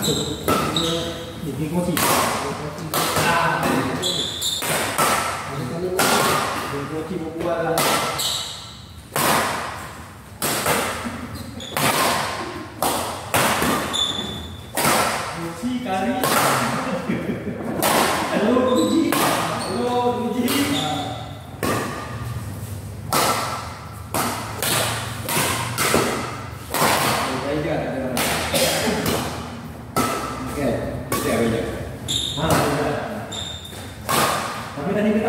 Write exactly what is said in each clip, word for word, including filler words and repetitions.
Jadi kunci. Ah. Kunci berbuat. Kunci kari. Halo kunci. Halo kunci. Tapi tadi kita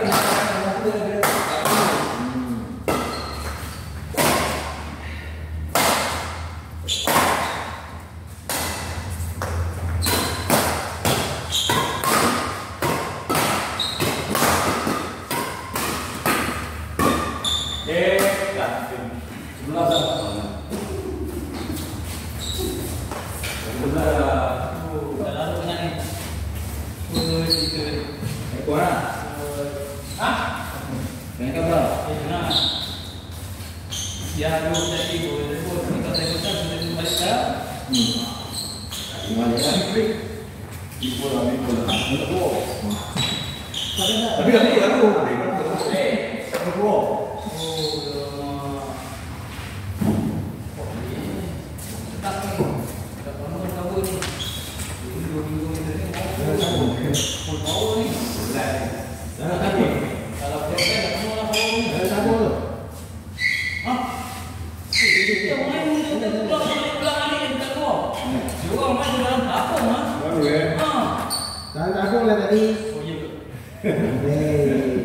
ya dulu jadi boleh boleh kita tekan sudah kembali ke kembali lagi di bola di bola tapi tapi aku eh aku aku lihat tadi. Oh iya. Hei.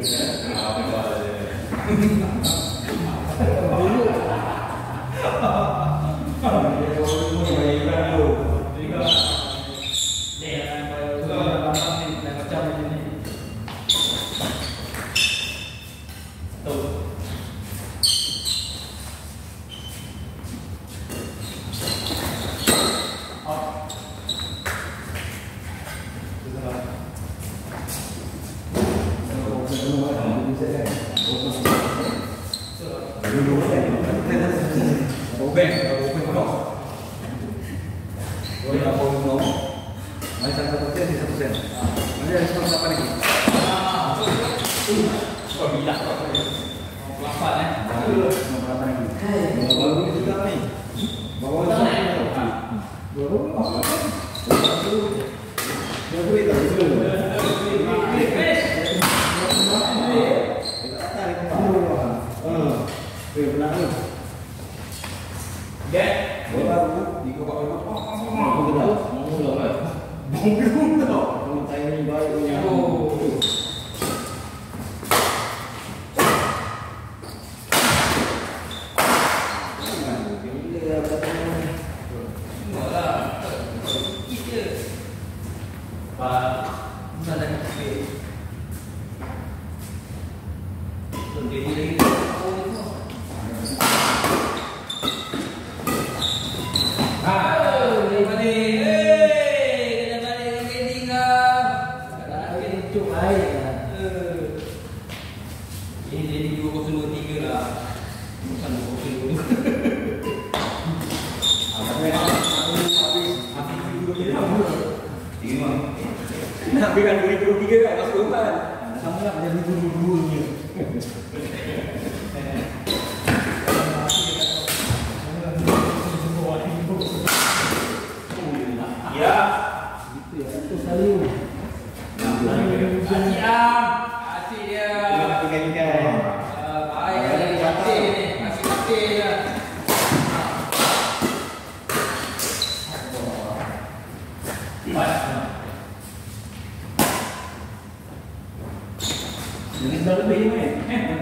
Tapi kan dua ribu tiga kan Mas Tuhan. Sama lah jadi dulu-dulunya. Ya, gitu ya. Itu selalu. Asyik am, asyik dia. Tiga-tiga. Baik, asyik ni, asyik-asyik dia. Baik. Ini sudah lebih ni.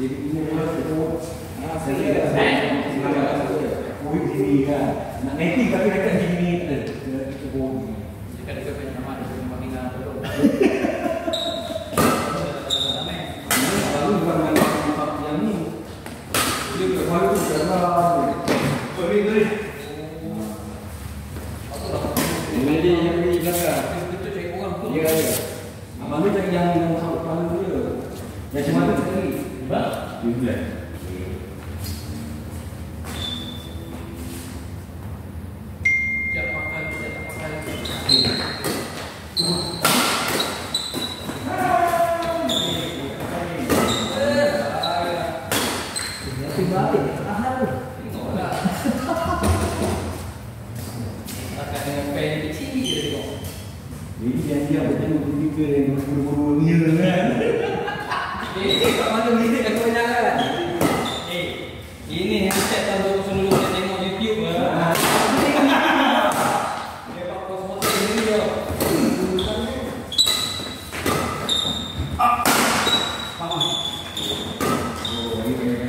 ini itu ah saya saya kuih sini kan nak netting tapi dekat sini ada itu kuih jika dekat punya nama ada punya tinggal betul lalu bukan tempat yang ini dia berbaru karena beri beri ini dia yang di belakang betul cek orang tu ya ya abang tu cari yang yang satu paling dia yang cuma tu cari ba di bulan jak pakai jak tak pakai balik tahan tu tengoklah akan dengan pen kecil je tengok jadi yang dia betul betul yang berburu ni kan eh kat mana music aku jangan eh ini handset tahun dua ribu dua puluh tengok YouTube ah dia pak kos-kos ini dia ah mama oh ini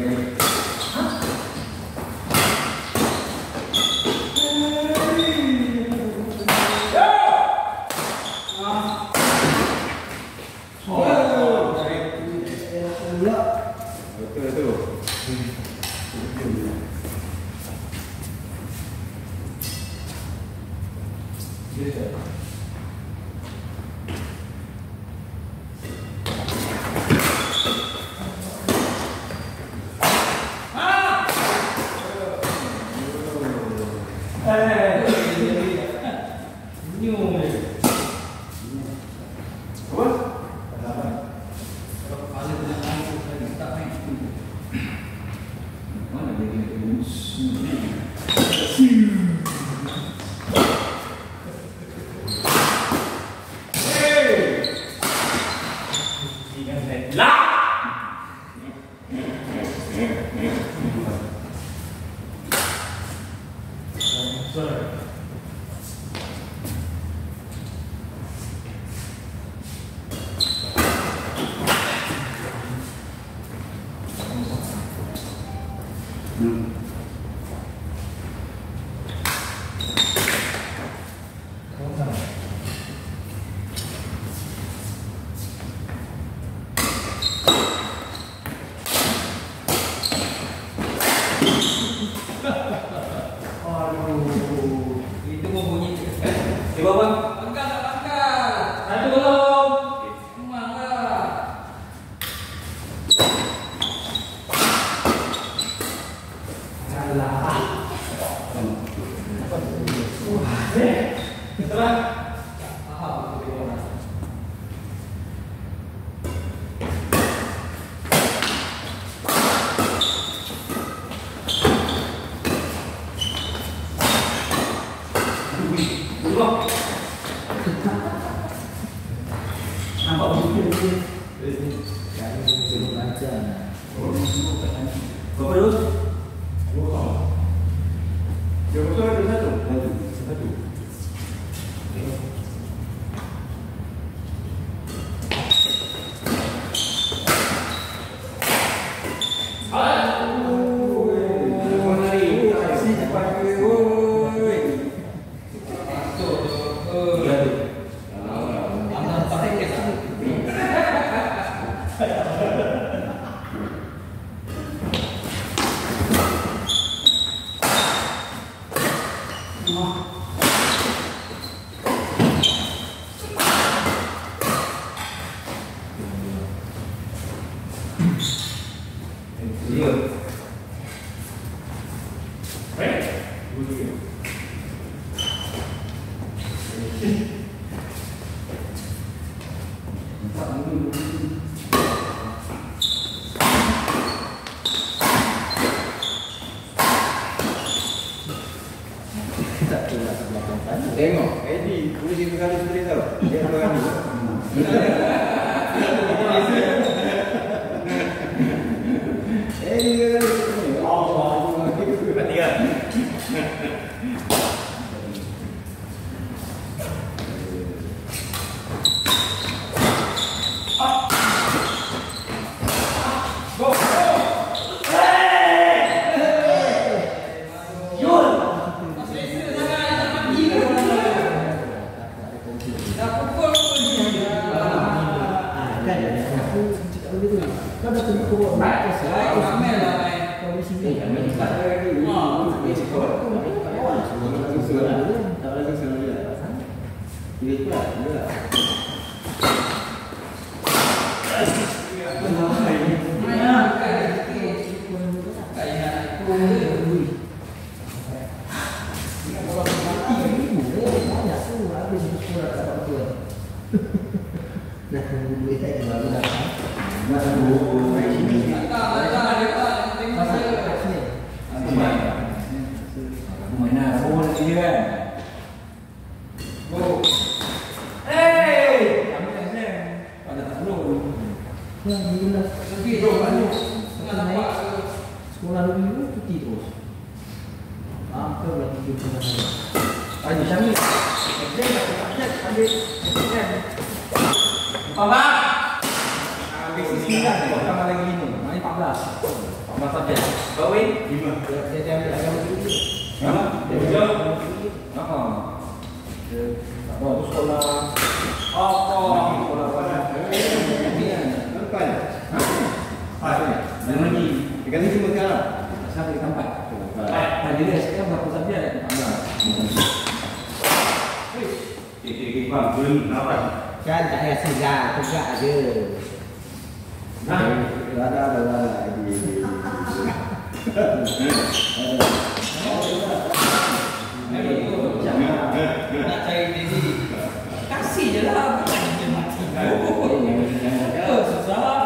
Tengok, Eddie, boleh dia kali sendiri tau. Dia berani. Eddie dia kali sendiri. Allah, berani kan? Go, go! gitu. Kan ada tuh kau Baik, saya ramai lah main. kau di sini. Eh, kami tak ada lagi. Oh, Ini sekolah. Tak lagi sekolah. Tak lagi sekolah. Ini pula. Dia. Dah tunggu duit tak baru datang. Nak tunggu naik sini. Mana bola dia kan? Go. Hey! Kami tak senang. Pada tak belum. Yang minggu Pergi tu, baru. Tengah nampak. sekolah dua minggu cuti terus. Hampir lah tiga bulan hari. Tanya Syamil. Exam tak tak ambil exam. Papa. Ambil sembilan kau tambah lagi lima. Mana empat belas. empat belas subjek. Kau win? lima. Dia ambil agama dulu. Ha? Dia Ha. Tak bawa sekolah. Apa? Sekolah pada. Nampak? Ha. Dan lagi Ikan ni cuma sekarang. sampai di tempat. Tadi dia sekarang berapa subjek? empat belas. Eh, eh, eh, faham. Belum nampak. Kan tak payah segar, tegak aja. Ada, ada, ada. Jangan. Nak cari diri. Kasih je lah. Bukan dia mati. Oh, susah.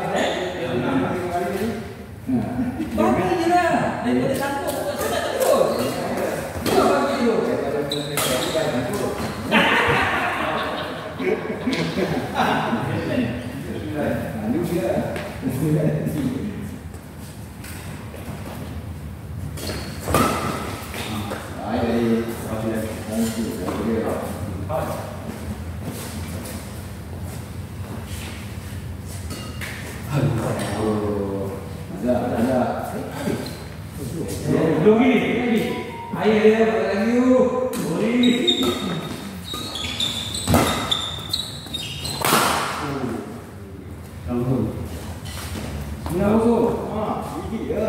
Bagi je lah. Daripada sangkut tu tak sedap terus. Kau bagi tu. Lalu dia. Ai dari apa dia? Nanti dia. Ada, ada. Belum ni, lagi. Air dia lagi you. Boleh. Langsung. Sudah masuk. Ah, gigi ya.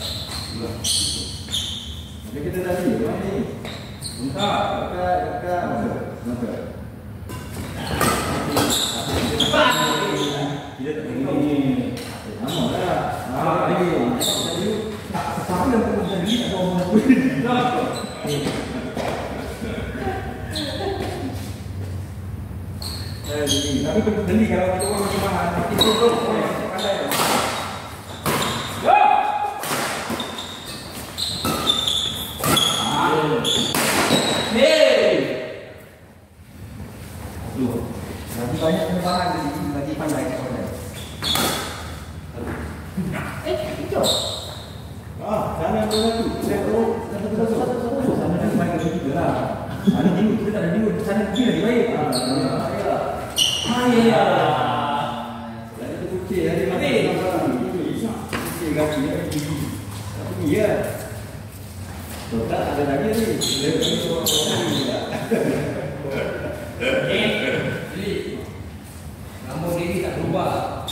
Ada kita tadi, mana ni? Bentar. Dekat, dekat. Masa. Dia tak ini. Nama dah. Ah, lagi. Siapa yang pernah jadi tak tahu mana pun. Tapi beli kalau kita orang macam mana? Kita tu pandai. Go! Hey! Tuh. Lagi banyak penerbangan jadi lagi pandai kat pandai. Eh, itu. Ah, sana ada lagi. Saya turun. Sana kan main ke kita lah. Sana dulu kita tak ada dulu. Sana pergi lagi baik. Ah, ya. Ah, ya ya. Ada tu kucing ada mati. Ini kucing kaki dia gigi. Tapi ya. Tu tak ada lagi ni. Dia tu Jadi, rambut diri tak berubah.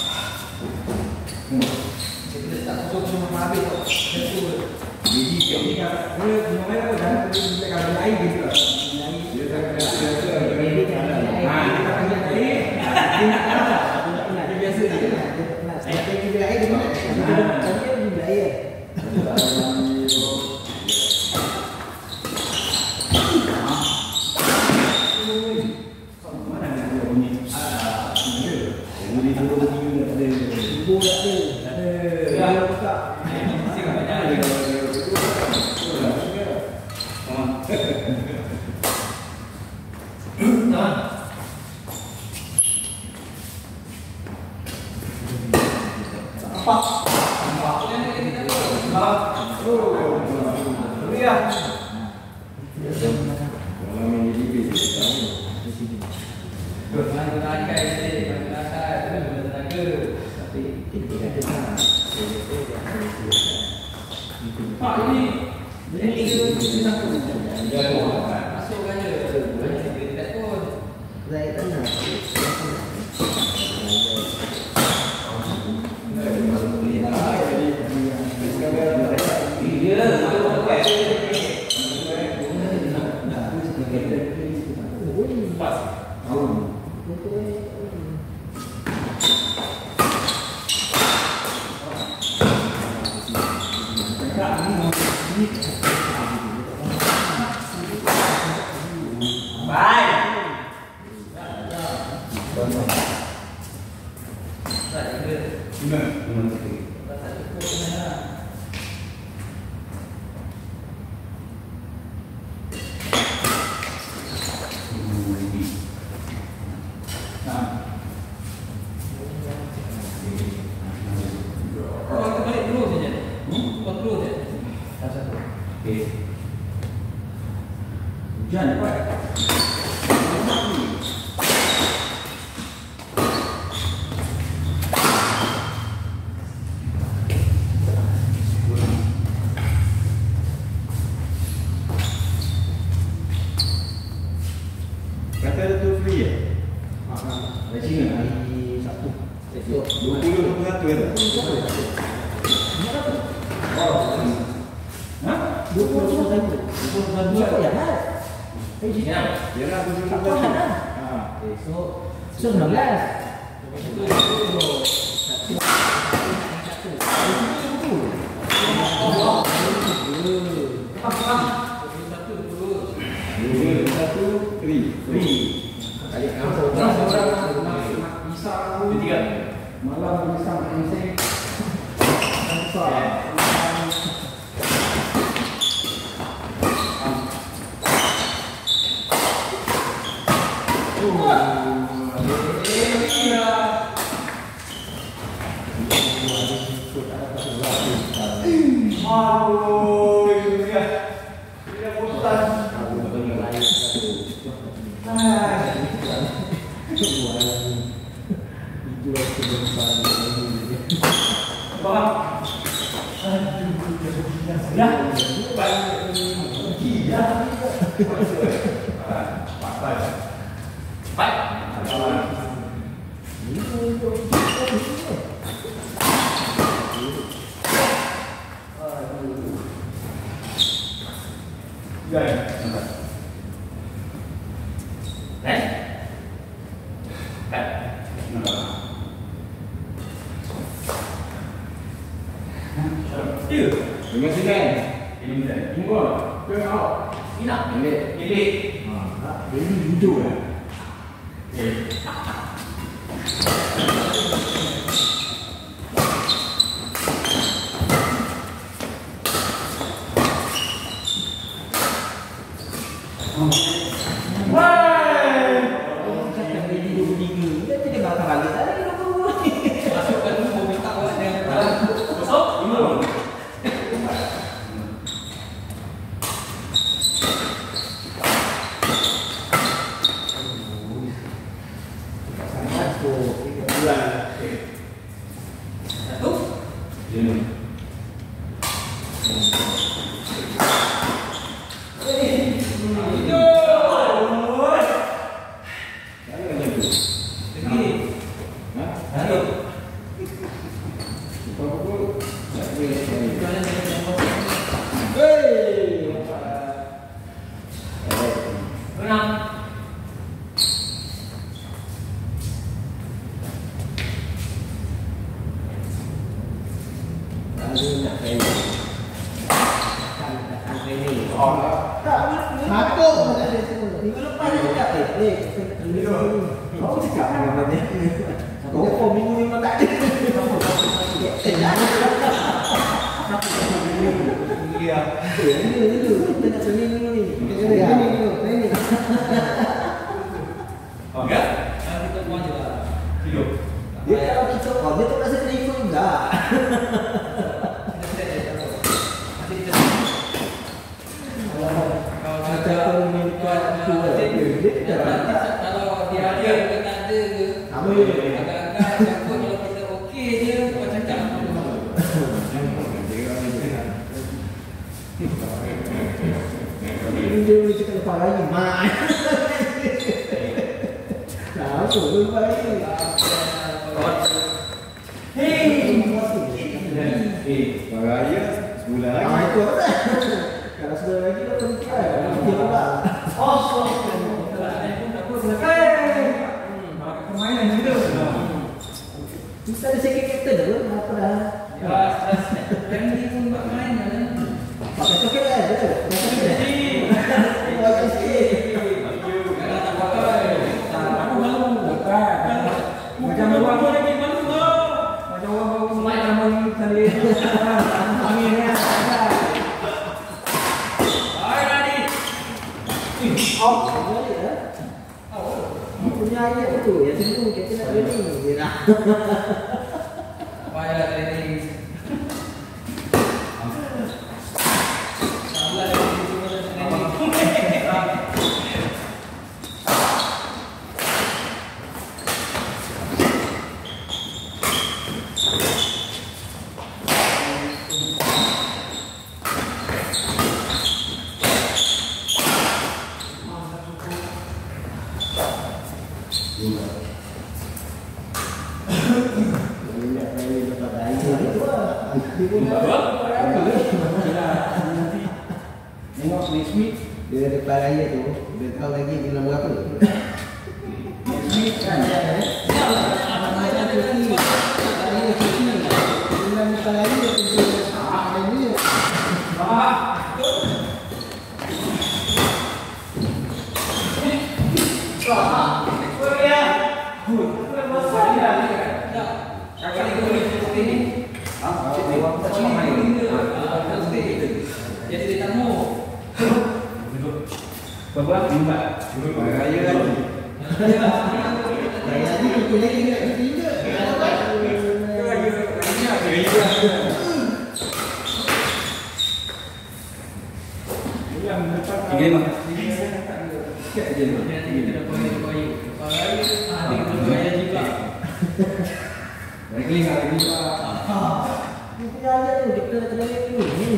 Kita tak tutup semua habis tau. Itu Jadi dia ni kan dia cuma main apa dan dia kalau air gitu lah. dia tak kena biasa. Ini kan air. Ah, dia tak kena air. Dia nak apa? Dia nak pernah. Dia biasa dia nak. Dia tak pernah. Saya pergi bila air dia nak. Saya pergi bila air. Mana nak dia bunyi? Ah, dia. Ini turun begini tak ada. Ibu tak ada. Tak ada. Dia buka. mesti banyak. Apa? Kalau main di T V, tahu. Tapi kita kata tak. Pak ini Ini kita masukkan je. Tidak pun. saya tak nak. Tak ada. Lima. Lima sekali. Tak ada cukup sebenarnya. Kau balik terus saja. Kau terus saja. Satu. Okey. Hujan dapat. Kata ada tu free ya? Dari China? Hari Sabtu. Esok. dua puluh satu ada? Oh. Ha? Dua puluh satu. dua puluh satu Siapa yang ada? Ya. Ya lah, dua puluh Tak satu. tahan lah. Ha. Esok. Esok sembilan belas. dua puluh satu free. Free. Kali Tiga. malam bisa main seng. Besar. Aduh, itu dia. Dia bosan. Ya. Dengan sini. Ini mudah. Tunggu. Tengok. Ina. Ini. Ini. Ah, ini hijau ya. Masukkan dulu mau minta awak jangan. Masuk. Satu. Ini. Enggak? Nanti kita mau juga. Hidup. Dia kalau kita, oh dia tak rasa kena ikut enggak. Kalau Macam minta tu dia tidak ada. kalau dia ada bukan tak ada ke. Apa dia? Agak-agak takut kalau kita okey je kau cakap. Ini dia boleh cakap lepas lagi. Mak. Tahu tu lepas lagi. Hei. Eh, raya sebulan lagi. Ah itu apa? Kalau sudah lagi dah penting lah. Dia pula. Oh, so. Aku selesai. Permainan juga. Kita ada second captain tu. Apa dah? Ya, stress. Yang ni pun buat main kan. Pakai token lah. Betul. Pakai token. Pakai sikit. Jangan tak pakai. Aku malu. itu ya semua kita nak training. Payah training. Salah training cuma training. Nengok Smith Dia depan raya tu, dia tahu lagi dia nama apa. Smith kan dia ada Macam tu ni, raya tu ni. Dia depan raya tu dia ah ini. Jadi tamu. Berbuat juga. Raya kan. Raya ni tu lagi nak juga. Tiga lima. Sikit aja tu. Nanti kita dapat baik. Kalau raya, ah, dia kena bayar juga. Lagi lagi juga. Ni punya raya tu kita nak kena ni. Ni.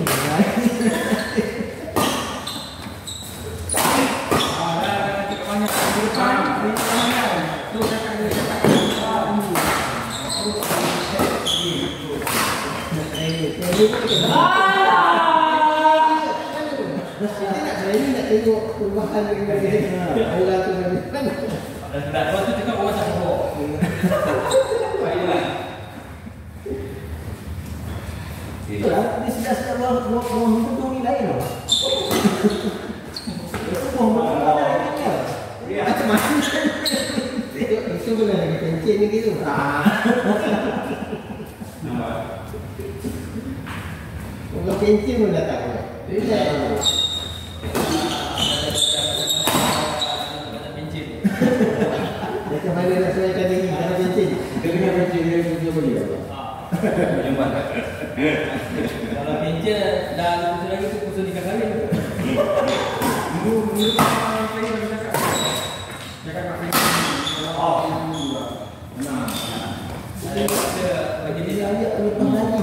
Kita nak training nak tengok perubahan dengan dia. Bola tu mana? Tak, kau tu cakap orang tak bohong. Baiklah. Itulah, dia sedar-sedar buang buang buang hidup ni lain tau. Itu buang buang buang lain dia. Macam mana? Itu bukan lagi pencet ni gitu. Bukan pencet pun datang. Dia macam mana nak sesuaikan diri kalau pencet? Dia kena baca dia punya boleh apa? Jembat. Kalau pencet dah ada pusat lagi tu pusat nikah kahwin. Dulu dulu apa yang kita cakap? Cakap kat pencet. Oh, nah. Ada bagi dia dia ayat lepas lagi.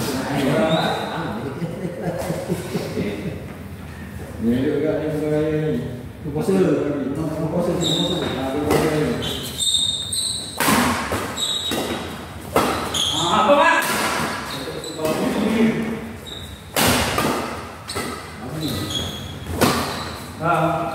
Ni juga ni peraya ni. Tu puasa. Tu puasa, tu puasa. Ah, tu peraya ni. apa Pak? Ah.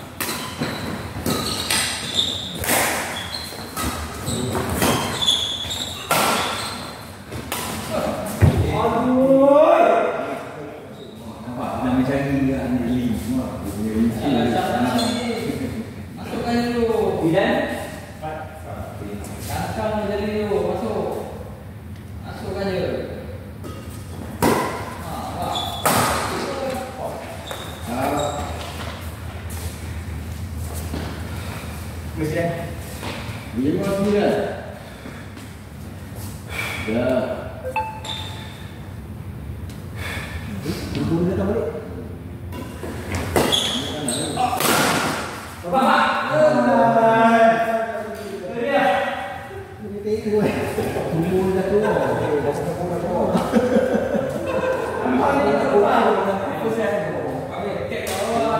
Masukkan dulu. Tidak. Kantang jadi dulu, masuk. Masukkan je. Ha, Pak. Ah. Mesti. Lima sembilan. Dah. Tunggu dia datang balik. Pak. Ini tengok eh. Tunggu dia dah keluar. Eh, dah setengah dah keluar. Ini tak keluar. Aku saya. Kami cek bawah.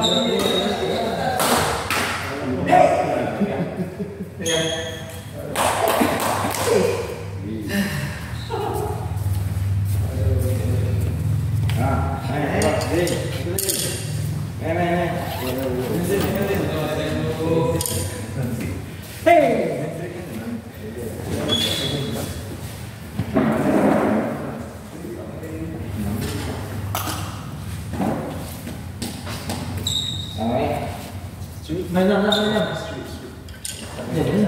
Ya. Ah, hai, hai. Hai, hai, hai. Mana mana mana. Ya, ni.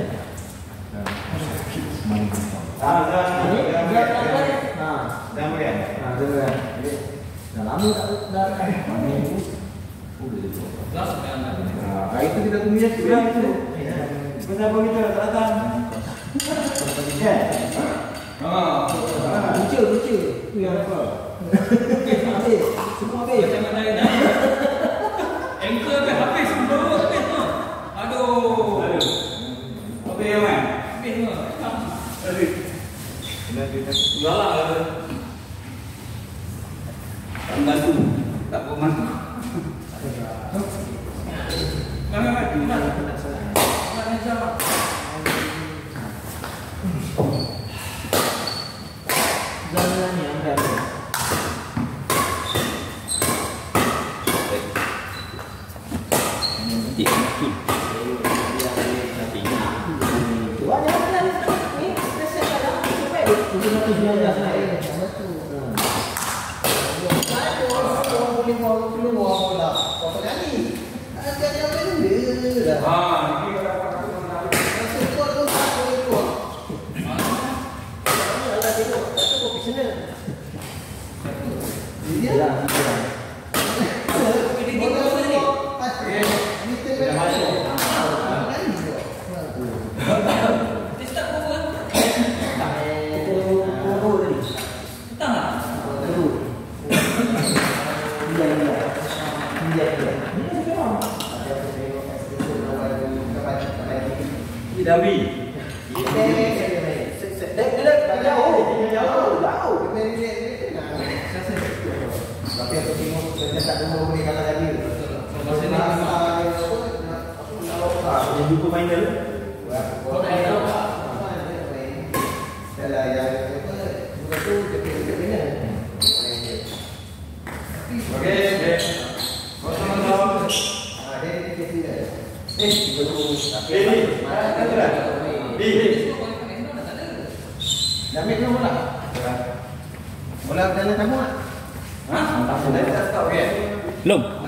Ah, dah. Ini dia apa? Ha. Dah makan. Ha, dah. Dah lama tak dah. Minggu. Langsung kan. Ah, hari tu kita tunggu ya. Kenapa kita datang? Ya. Ah, Lucu, lucu. Tu yang apa? Habis. Semua habis. macam mana dah? Anchor habis habis semua habis tu. Aduh. Apa yang mana? Habis semua. Aduh. Galak lah. Tak bantu. Tak bermantu. Mana mana mana. Mana sama. Jangan yang dah. Wah, jangan dah. Ni rasa tak ada. Sampai tujuh ratus sembilan belas naik. Betul. Orang boleh bawa keluar bola. Berapa kali? Ada yang benda dah. Ah, Rasa kuat tu tak boleh keluar. Alah tengok, tak tu profesional. Dia lah. Ini kita apa ni? Ini tengah masuk. dia start pukul kan? Pukul tadi. Petang tak? Terus. Dia dia. Dia dia. Ini sekarang. Ada apa tengok kat situ lawan kepada lagi. Ini Dabi. Dek, dek, jauh, jauh, jauh. Tapi aku tengok kita tak ada orang ni kalau lagi. Masa ni Yang jumpa final. Kau dah tahu tak? Dalam yang bukan tu dia kena. Okey, okey. Kau sama-sama. Ah, dia dia tidak. Eh, betul. Di, di. Ada. Di. Dah ambil belum bola? Bola dalam tamu tak? Ha? Tak tahu. Tak tahu. Okey. Belum.